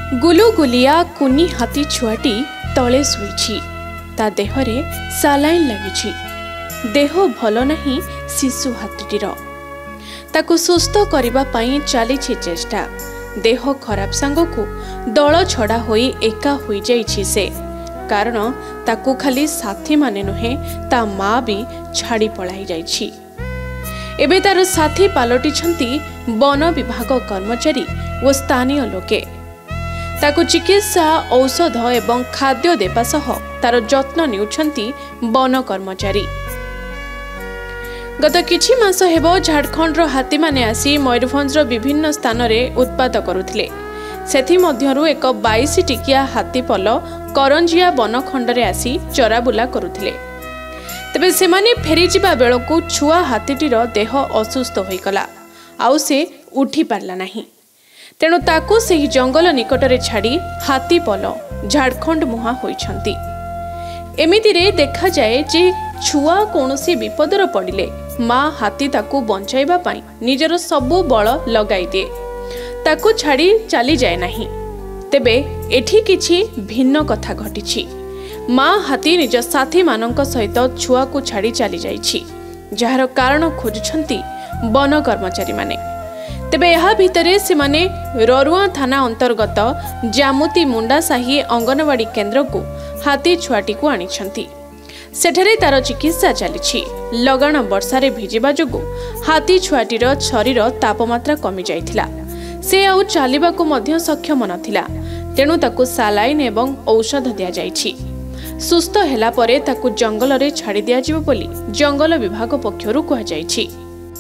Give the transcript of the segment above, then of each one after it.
गुलुगुलिया कुनी हाथी छुआटी तले शुई ता देहरे सालाइन लगी देह भल नहीं शिशु हाथीटीर ताकू सुस्थ करबा पई चली चेष्टा देह खराब सांग को दल छड़ा होई एका होई जाइछि से कारण ताकू खाली साथी माने नुहे ता माँ भी छाड़ी पलाई जाइछि। एबे तार साथी पालटी छंती वन विभाग कर्मचारी और स्थानीय लोके ताकू चिकित्सा औषध एवं खाद्य देवा सह तार जत्न नेउछंती वन कर्मचारी। गत किछि मास हेबो झारखंड हाथी माने आसी मयूरभंज विभिन्न स्थान रे उत्पात करुथिले सेथि मध्यरु एक 22 टिकिया हाथी पल करंजिया वन खंड रे आसी चराबुला करुथिले तेबे सेमाने फेरी जिबा बेलकु छुआ हाथीटीर देह असुस्थ होइकला आउ से उठी पारला नाही तेणु ताकू सेही जंगल निकटरे छाड़ी हाथी पल झारखंड मुहा होइछंती। एमितिरे देखा जाए जे छुआ कोनोसी विपदर पड़िले माँ हाथी ताकू बंचाइबा पई निजर सबु बल लगाई दिए ताकू छाड़ी चली जाए नाही। तेबे एठी किछि भिन्न कथा घटिछि। माँ हाथी निज साथी मानक सहित छुआ को छाड़ी चली जाइछि जार कारण खोजुछंती वन कर्मचारी माने। तेबे यहा भितरे से माने ररुआ थाना अंतर्गत जामुती मुंडा साही अंगनवाड़ी केन्द्र को हाथी छुआटी को आनिछंती सेठरे तार चिकित्सा चलिछि। लगाण वर्षारे भिजिबा जोगु हाथी छुआटीर शरीर तापमात्रा कमी जाइथिला से आउ चालिबाकू मध्य सक्षम नथिला तेणु ताकू सालाइन एवं औषध दिया जाइछि। सुस्थ हेला परे ताकू जंगल रे छाड़ी दिया जिवो बोली जंगल विभाग पक्षरु कह जाइछि।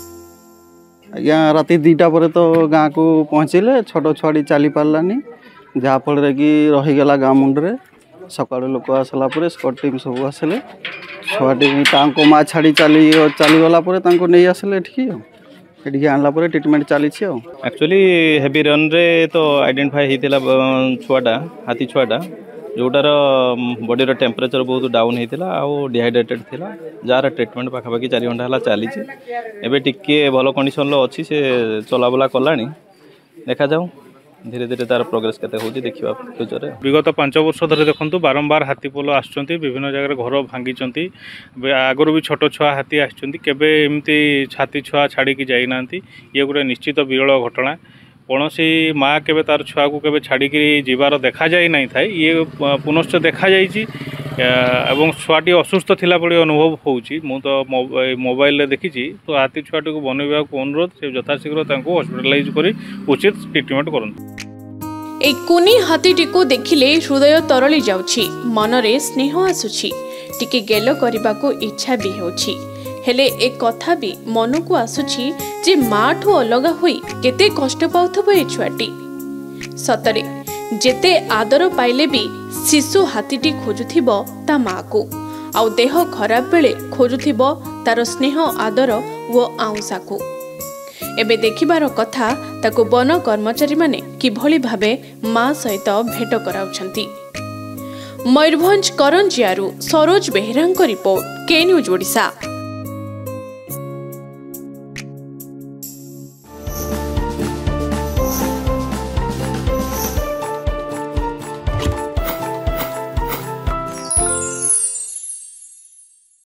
आज्ञा राति 2टा पर तो गाँ को पहुँचले छोट छुआटी चली पारानी जहाँफल कि रहीगला गाँ मुंडे सका लोक आसला स्कट टीम सब आसिले छुआटी माँ छाड़ी चलीगला नहीं आसिले एठी आनला ट्रिटमेंट चली एक्चुअली हेवी रन रे तो आइडेंटिफाई होता छुआटा हाथी छुआटा जोटार बॉडी टेम्परेचर बहुत डाउन होता आउ डिहाइड्रेटेड थिला जार ट्रिटमेंट पाखापाखि 4 घंटा है चली एबे टिके भल कंडीशन अच्छी से चलाबुला कलानी देखा जाऊ धीरे धीरे तार प्रोग्रेस केते होची देखिबा फ्यूचर रे। विगत 5 वर्ष धरे देखंतु बारंबार हाथी पोलो आछंती विभिन्न जगह घर भांगीचंती आगरो भी छोट छुआ हाथी आछंती केबे एमती हाथी छुआ छाड़ी की जाई नांती ये गुटे निश्चित विरल घटना कौन सी माँ के तार छुआ को केबे छाड़ी जीवार देखा जाई नहीं थाए ये पुनश्च देखा जाइछि एवं छुआटी असुस्थ थिला पड़ी अनुभव होउछि मु तो मोबाइल रे देखी तो हाथी छुआटी को वन विभाग को अनुरोध से यथाशीघ्र तांको हॉस्पिटलाइज करी उचित ट्रीटमेंट करन। ए कुनी हाथीटी को देखिले हृदय तरली जाउछि मनरे स्नेह आसुछि टिके गेलो करबा को इच्छा भी होछि हेले एक कथा भी मन को आसुछि जे माठू अलगा होई केते कष्ट पाउथबो ए छुआटी सतरे जेते आदर पाइले भी शिशु हाथीटी खोजुथिबो ता माँ को आउ देह खराब बेले खोजुथिबो तार स्नेह आदर वो आउसा को एबे देखिबार कथा ताको वन कर्मचारी माने किभली भाबे माँ सहित भेट कराउछंती। मयूरभंज करंजियारू सरोज बेहेरांको रिपोर्ट के न्यूज ओडिशा।